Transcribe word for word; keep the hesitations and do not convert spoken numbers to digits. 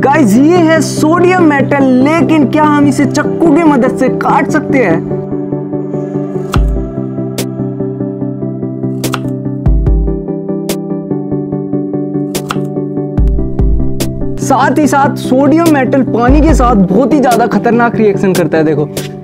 Guys ये है sodium metal, लेकिन क्या हम इसे चाकू की मदद से काट सकते हैं? साथ ही साथ सोडियम मेटल पानी के साथ बहुत ही ज्यादा खतरनाक रिएक्शन करता है। देखो